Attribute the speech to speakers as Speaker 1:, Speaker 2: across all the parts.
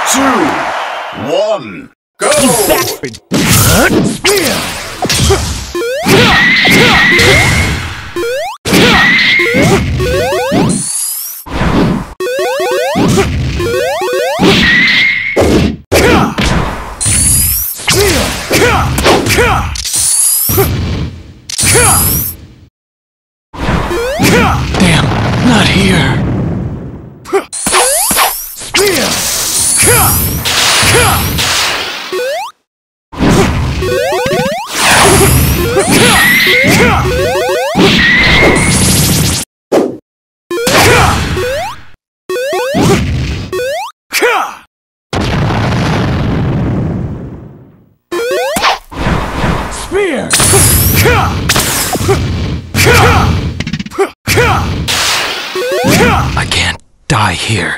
Speaker 1: 2, 1, go!
Speaker 2: Spear! Damn, not here. Spear! Spear! I can't die here.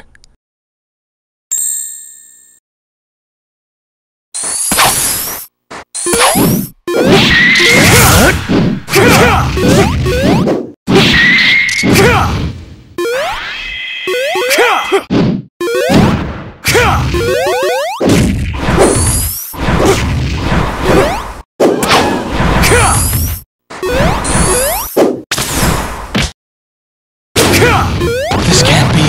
Speaker 2: This can't be.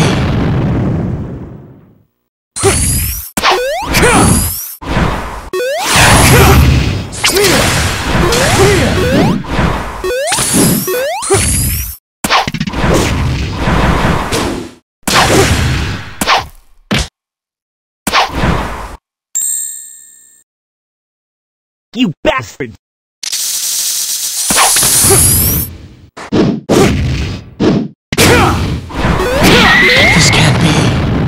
Speaker 3: You bastard!
Speaker 2: This can't be.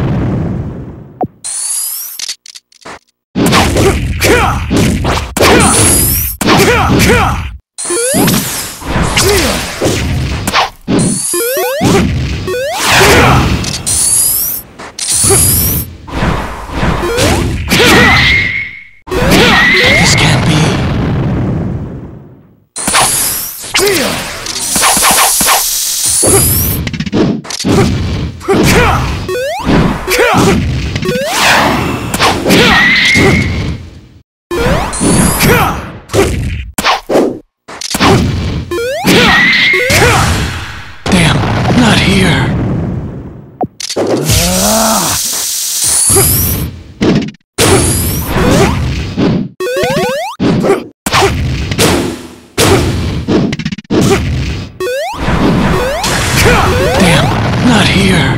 Speaker 2: This can't be. Damn, not here. Damn, not here.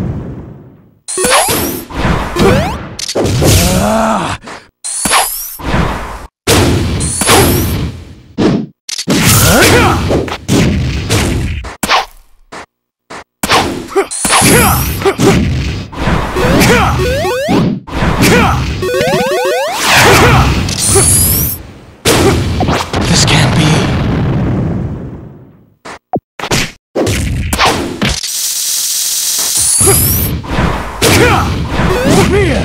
Speaker 2: This can't be. Spear!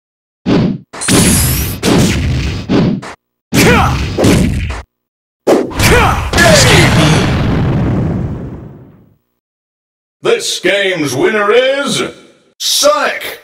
Speaker 2: This can't be.
Speaker 1: This game's winner is Sonic!